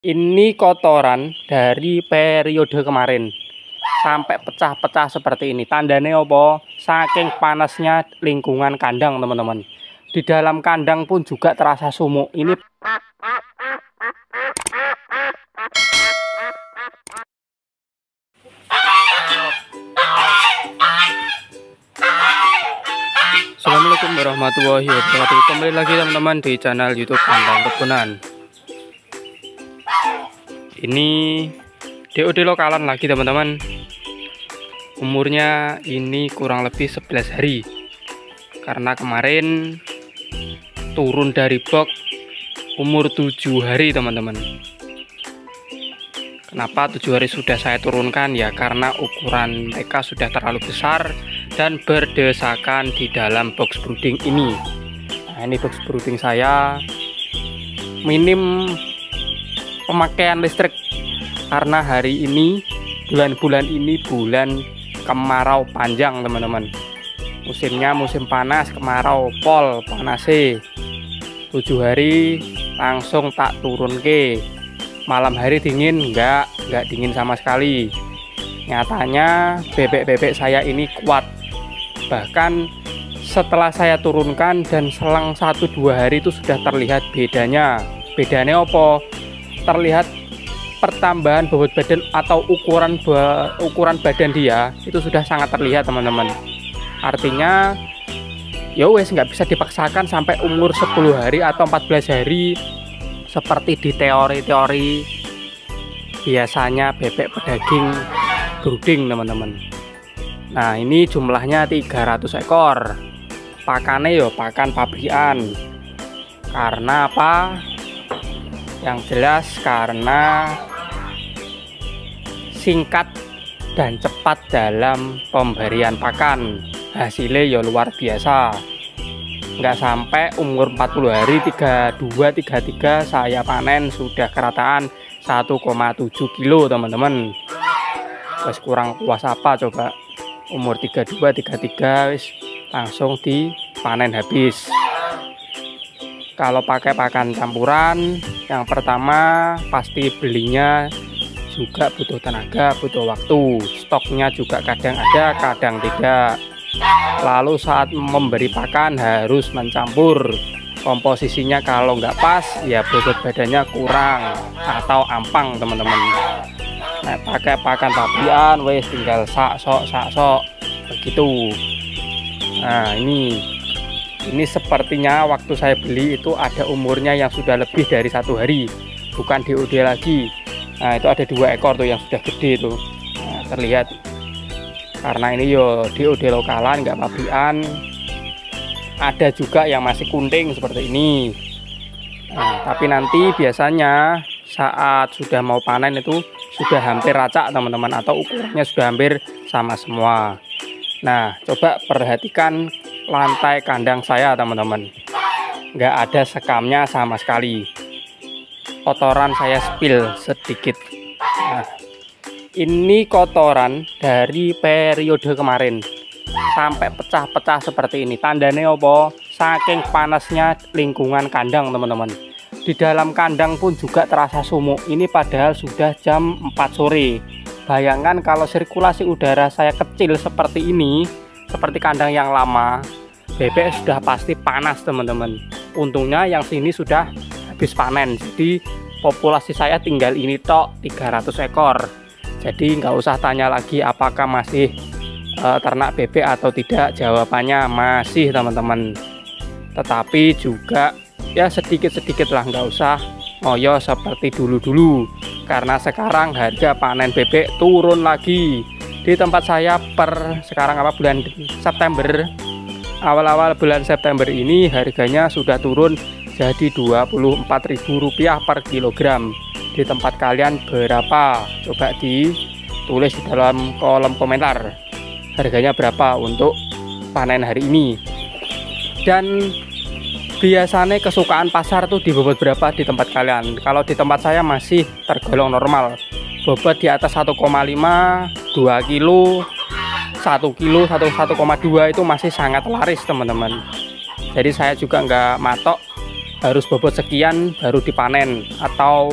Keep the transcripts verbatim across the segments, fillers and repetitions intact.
Ini kotoran dari periode kemarin sampai pecah-pecah seperti ini. Tandanya apa? Saking panasnya lingkungan kandang, teman-teman. Di dalam kandang pun juga terasa sumuk. Ini Assalamualaikum warahmatullahi wabarakatuh. Kembali lagi teman-teman di channel YouTube Kandang Kebunan. Ini D O D lokalan lagi teman-teman. Umurnya ini kurang lebih sebelas hari. Karena kemarin turun dari box umur tujuh hari teman-teman. Kenapa tujuh hari sudah saya turunkan? Ya karena ukuran mereka sudah terlalu besar dan berdesakan di dalam box brooding ini. Nah, ini box brooding saya minim pemakaian listrik karena hari ini bulan-bulan ini bulan kemarau panjang teman-teman. Musimnya musim panas, kemarau, pol, panase. tujuh hari langsung tak turun ke. Malam hari dingin enggak, enggak dingin sama sekali. Nyatanya bebek-bebek saya ini kuat. Bahkan setelah saya turunkan dan selang satu dua hari itu sudah terlihat bedanya. Bedanya apa? Terlihat pertambahan bobot badan atau ukuran ukuran badan dia itu sudah sangat terlihat teman-teman. Artinya ya wes nggak bisa dipaksakan sampai umur sepuluh hari atau empat belas hari seperti di teori-teori biasanya bebek pedaging brooding teman-teman. Nah ini jumlahnya tiga ratus ekor. Pakannya yo pakan pabrikan. Karena apa? Yang jelas karena singkat dan cepat dalam pemberian pakan. Hasilnya ya luar biasa. Nggak sampai umur empat puluh hari, tiga puluh dua tiga puluh tiga saya panen sudah kerataan satu koma tujuh kilo teman-teman. Wes kurang puas apa coba. Umur tiga puluh dua tiga puluh tiga wis langsung dipanen habis. Kalau pakai pakan campuran, yang pertama pasti belinya juga butuh tenaga, butuh waktu. Stoknya juga kadang ada, kadang tidak. Lalu saat memberi pakan harus mencampur. Komposisinya kalau nggak pas, ya bobot badannya kurang atau ampang teman-teman. Nah, pakai pakan pabrikan, wes tinggal sak sok sak sok begitu. Nah ini. Ini sepertinya waktu saya beli itu ada umurnya yang sudah lebih dari satu hari, bukan D O D lagi. Nah itu ada dua ekor tuh yang sudah gede tuh, nah, terlihat. Karena ini yo D O D lokalan, nggak pabrikan. Ada juga yang masih kunting seperti ini. Nah, tapi nanti biasanya saat sudah mau panen itu sudah hampir racak teman-teman, atau ukurannya sudah hampir sama semua. Nah coba perhatikan lantai kandang saya teman-teman, nggak ada sekamnya sama sekali. Kotoran saya spill sedikit. Nah, ini kotoran dari periode kemarin sampai pecah-pecah seperti ini. Tandanya apa? Saking panasnya lingkungan kandang teman-teman. Di dalam kandang pun juga terasa sumuk. Ini padahal sudah jam empat sore. Bayangkan kalau sirkulasi udara saya kecil seperti ini, seperti kandang yang lama, bebek sudah pasti panas teman-teman. Untungnya yang sini sudah habis panen, jadi populasi saya tinggal ini tok tiga ratus ekor. Jadi nggak usah tanya lagi apakah masih e, ternak bebek atau tidak. Jawabannya masih teman-teman. Tetapi juga ya sedikit-sedikit lah, nggak usah ngoyo seperti dulu-dulu. Karena sekarang harga panen bebek turun lagi. Di tempat saya per sekarang apa bulan September, awal-awal bulan September ini harganya sudah turun jadi dua puluh empat ribu rupiah per kilogram. Di tempat kalian berapa? Coba ditulis di dalam kolom komentar. Harganya berapa untuk panen hari ini? Dan biasanya kesukaan pasar tuh di bobot berapa di tempat kalian? Kalau di tempat saya masih tergolong normal. Bobot di atas satu koma lima, dua kilo, satu kilo, satu koma dua itu masih sangat laris teman-teman. Jadi saya juga nggak matok harus bobot sekian baru dipanen, atau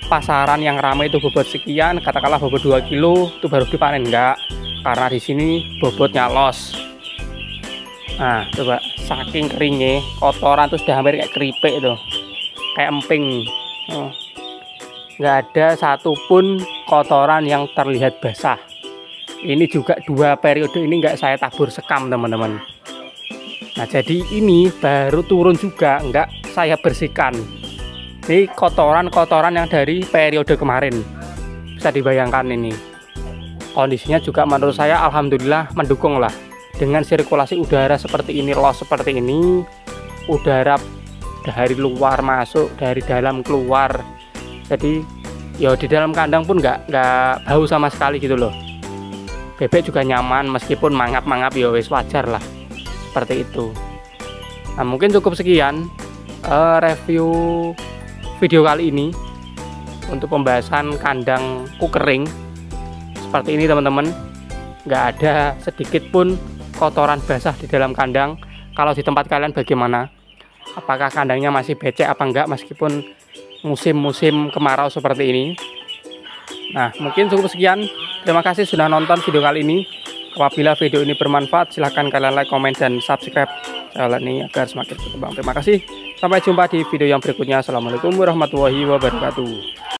pasaran yang ramai itu bobot sekian, katakanlah bobot dua kilo, itu baru dipanen, enggak, karena di sini bobotnya los. Nah coba, saking keringnya kotoran tuh sudah hampir kayak keripik tuh, kayak emping. Oh. Nggak ada satupun kotoran yang terlihat basah. Ini juga dua periode ini nggak saya tabur sekam teman-teman. Nah jadi ini baru turun juga, nggak saya bersihkan. Ini kotoran-kotoran yang dari periode kemarin, bisa dibayangkan ini. Kondisinya juga menurut saya alhamdulillah mendukung lah. Dengan sirkulasi udara seperti ini, los seperti ini, udara dari luar masuk, dari dalam keluar. Jadi ya di dalam kandang pun nggak nggak bau sama sekali gitu loh. Bebek juga nyaman meskipun mangap-mangap, ya wis wajar lah seperti itu. Nah mungkin cukup sekian uh, review video kali ini untuk pembahasan kandang kukering seperti ini teman-teman. Nggak ada sedikit pun kotoran basah di dalam kandang. Kalau di tempat kalian bagaimana? Apakah kandangnya masih becek apa enggak meskipun musim-musim kemarau seperti ini? Nah mungkin cukup sekian. Terima kasih sudah nonton video kali ini. Apabila video ini bermanfaat, silahkan kalian like, komen, dan subscribe channel ini agar semakin berkembang. Terima kasih. Sampai jumpa di video yang berikutnya. Assalamualaikum warahmatullahi wabarakatuh.